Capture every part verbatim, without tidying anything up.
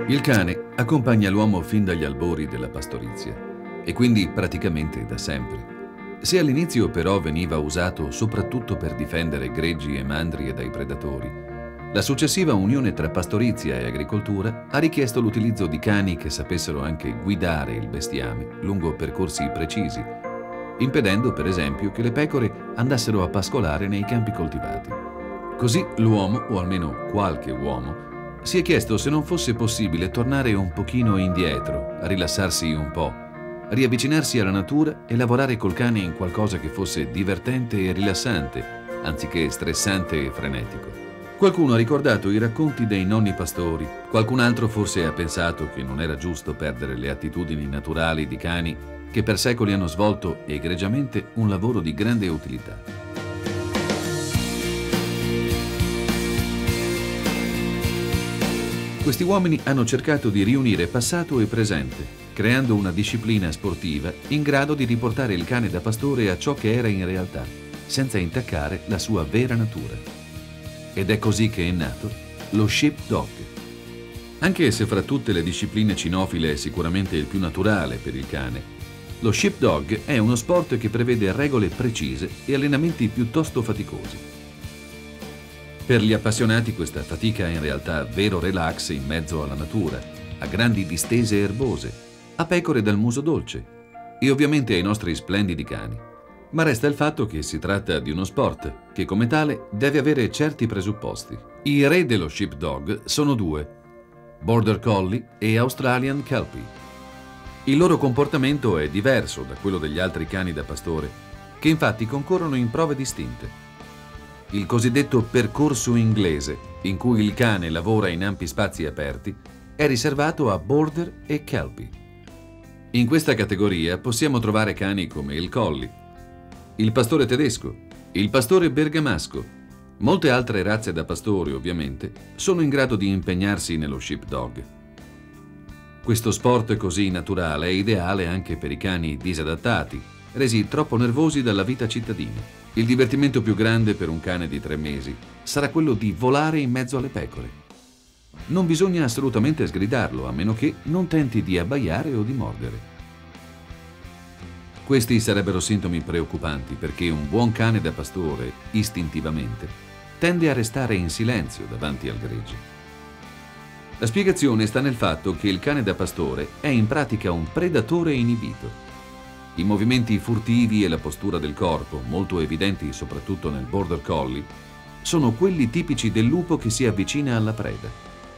Il cane accompagna l'uomo fin dagli albori della pastorizia e quindi praticamente da sempre. Se all'inizio però veniva usato soprattutto per difendere greggi e mandrie dai predatori, la successiva unione tra pastorizia e agricoltura ha richiesto l'utilizzo di cani che sapessero anche guidare il bestiame lungo percorsi precisi, impedendo per esempio che le pecore andassero a pascolare nei campi coltivati. Così l'uomo, o almeno qualche uomo, si è chiesto se non fosse possibile tornare un pochino indietro, a rilassarsi un po', riavvicinarsi alla natura e lavorare col cane in qualcosa che fosse divertente e rilassante, anziché stressante e frenetico. Qualcuno ha ricordato i racconti dei nonni pastori, qualcun altro forse ha pensato che non era giusto perdere le attitudini naturali di cani che per secoli hanno svolto egregiamente un lavoro di grande utilità. Questi uomini hanno cercato di riunire passato e presente, creando una disciplina sportiva in grado di riportare il cane da pastore a ciò che era in realtà, senza intaccare la sua vera natura. Ed è così che è nato lo sheepdog. Anche se fra tutte le discipline cinofile è sicuramente il più naturale per il cane, lo sheepdog è uno sport che prevede regole precise e allenamenti piuttosto faticosi. Per gli appassionati questa fatica è in realtà vero relax in mezzo alla natura, a grandi distese erbose, a pecore dal muso dolce e ovviamente ai nostri splendidi cani. Ma resta il fatto che si tratta di uno sport che come tale deve avere certi presupposti. I re dello sheepdog sono due, Border Collie e Australian Kelpie. Il loro comportamento è diverso da quello degli altri cani da pastore, che infatti concorrono in prove distinte. Il cosiddetto percorso inglese, in cui il cane lavora in ampi spazi aperti, è riservato a Border e Kelpie. In questa categoria possiamo trovare cani come il Collie, il pastore tedesco, il pastore bergamasco. Molte altre razze da pastore, ovviamente, sono in grado di impegnarsi nello sheepdog. Questo sport così naturale è ideale anche per i cani disadattati, resi troppo nervosi dalla vita cittadina. Il divertimento più grande per un cane di tre mesi sarà quello di volare in mezzo alle pecore. Non bisogna assolutamente sgridarlo, a meno che non tenti di abbaiare o di mordere. Questi sarebbero sintomi preoccupanti perché un buon cane da pastore, istintivamente, tende a restare in silenzio davanti al gregge. La spiegazione sta nel fatto che il cane da pastore è in pratica un predatore inibito. I movimenti furtivi e la postura del corpo, molto evidenti soprattutto nel Border Collie, sono quelli tipici del lupo che si avvicina alla preda.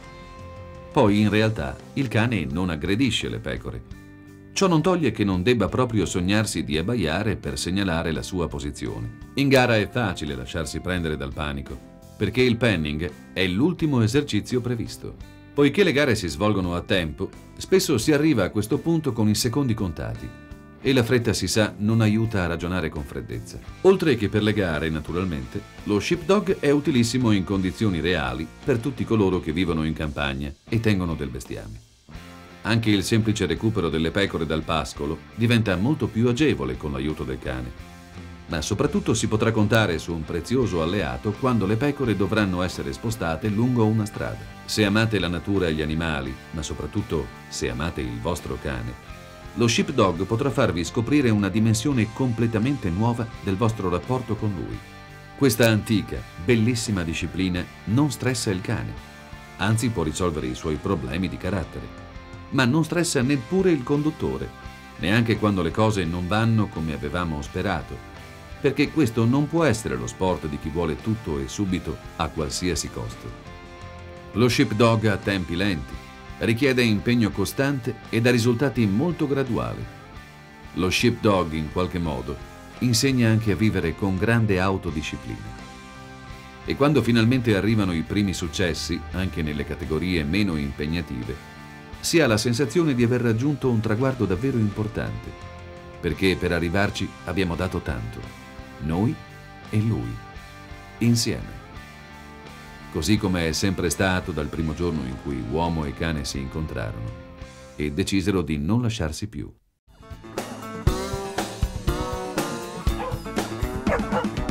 Poi, in realtà, il cane non aggredisce le pecore. Ciò non toglie che non debba proprio sognarsi di abbaiare per segnalare la sua posizione. In gara è facile lasciarsi prendere dal panico, perché il penning è l'ultimo esercizio previsto. Poiché le gare si svolgono a tempo, spesso si arriva a questo punto con i secondi contati, e la fretta, si sa, non aiuta a ragionare con freddezza. Oltre che per le gare, naturalmente, lo sheepdog è utilissimo in condizioni reali per tutti coloro che vivono in campagna e tengono del bestiame. Anche il semplice recupero delle pecore dal pascolo diventa molto più agevole con l'aiuto del cane. Ma soprattutto si potrà contare su un prezioso alleato quando le pecore dovranno essere spostate lungo una strada. Se amate la natura e gli animali, ma soprattutto se amate il vostro cane, lo sheepdog potrà farvi scoprire una dimensione completamente nuova del vostro rapporto con lui. Questa antica, bellissima disciplina non stressa il cane, anzi può risolvere i suoi problemi di carattere, ma non stressa neppure il conduttore, neanche quando le cose non vanno come avevamo sperato, perché questo non può essere lo sport di chi vuole tutto e subito a qualsiasi costo. Lo sheepdog ha tempi lenti, richiede impegno costante e dà risultati molto graduali. Lo sheepdog, in qualche modo, insegna anche a vivere con grande autodisciplina. E quando finalmente arrivano i primi successi, anche nelle categorie meno impegnative, si ha la sensazione di aver raggiunto un traguardo davvero importante, perché per arrivarci abbiamo dato tanto, noi e lui, insieme. Così come è sempre stato dal primo giorno in cui uomo e cane si incontrarono e decisero di non lasciarsi più.